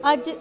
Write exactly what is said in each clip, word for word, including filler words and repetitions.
ਅੱਜ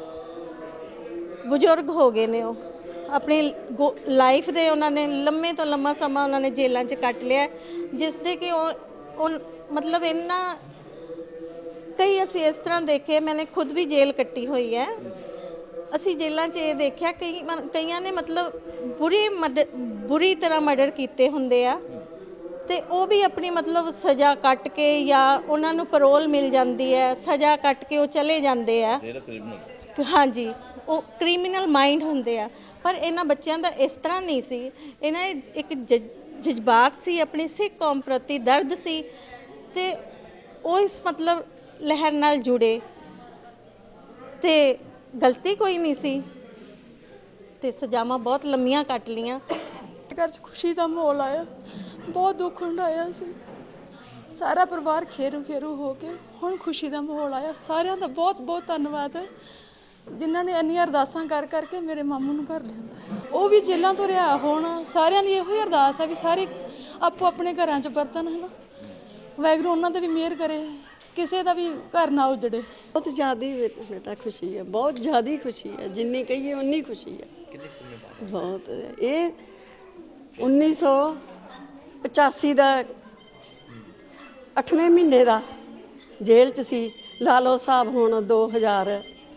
ਬਜ਼ੁਰਗ ਹੋ ਗਏ ਨੇ। ਉਹ ਆਪਣੀ ਲਾਈਫ ਦੇ ਉਹਨਾਂ ਨੇ ਲੰਮੇ ਤੋਂ ਲੰਮਾ ਸਮਾਂ ਉਹਨਾਂ ਨੇ ਜੇਲ੍ਹਾਂ 'ਚ ਕੱਟ ਲਿਆ, ਜਿਸ ਦੇ ਕਿ ਉਹ ਉਹ ਮਤਲਬ ਇੰਨਾ ਕਈ ਅਸੀਂ ਇਸ ਤਰ੍ਹਾਂ ਦੇਖੇ, ਮੈंने खुद भी जेल ਕੱਟੀ ਹੋਈ ਹੈ। ਅਸੀਂ ਜੇਲ੍ਹਾਂ 'ਚ ਇਹ ਦੇਖਿਆ ਕਈ ਕਈਆਂ ਨੇ ਮਤਲਬ ਬੁਰੀ ਮਰਡਰ ਬੁਰੀ ਤਰ੍ਹਾਂ ਮਰਡਰ ਕੀਤੇ ਹੁੰਦੇ ਆ, ਤੇ ਉਹ ਵੀ ਆਪਣੀ ਮਤਲਬ ਸਜ਼ਾ ਕੱਟ ਕੇ ਜਾਂ ਉਹਨਾਂ ਨੂੰ ਪੈਰੋਲ ਮਿਲ ਜਾਂਦੀ ਹੈ, ਸਜ਼ਾ ਕੱਟ ਕੇ ਉਹ ਚਲੇ ਜਾਂਦੇ ਆ। ਹਾਂਜੀ, ਉਹ ਕ੍ਰਿਮੀਨਲ ਮਾਈਂਡ ਹੁੰਦੇ ਆ। ਪਰ ਇਹਨਾਂ ਬੱਚਿਆਂ ਦਾ ਇਸ ਤਰ੍ਹਾਂ ਨਹੀਂ ਸੀ। ਇਹਨਾਂ ਇੱਕ ਜ ਜਜ਼ਬਾਤ ਸੀ, ਆਪਣੀ ਸਿੱਖ ਕੌਮ ਪ੍ਰਤੀ ਦਰਦ ਸੀ, ਤੇ ਉਹ ਇਸ ਮਤਲਬ ਲਹਿਰ ਨਾਲ ਜੁੜੇ, ਤੇ ਗਲਤੀ ਕੋਈ ਨਹੀਂ ਸੀ, ਤੇ ਸਜ਼ਾਵਾਂ ਬਹੁਤ ਲੰਮੀਆਂ ਕੱਟ ਲੀਆਂ। घर च खुशी का माहौल आया, बहुत दुख हंडाया सी, सारा परिवार खेरू खेरू हो के हुण खुशी का माहौल आया। सारिਆਂ ਦਾ बहुत बहुत धन्यवाद है जिन्होंने इन्नियां अरदासां कर करके मेरे मामू नूं घर लिआंदा। ਉਹ भी जेलों तो रिहा होण, सारिਆਂ ਦੀ ਇਹੋ ਹੀ अरदास है भी सारे आपो अपने घरां च बरतन, है ना। वाहिगुरू उन्हां ते भी मेहर करे, किसी का भी घर ना उजड़े। बहुत ज़्यादा बेटा खुशी है, बहुत ज़्यादा खुशी है, जिन्नी कहिए उन्नी खुशी है। बहुत ये उन्नीस सौ पचासी का अठवें महीने का जेल च सी। ला लो साहब हुण दो हज़ार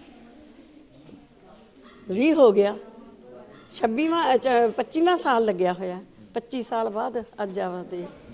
भी हो गया, छब्बीवां पच्चीवां साल लग्या होया, पच्ची साल बाद अज आवा दे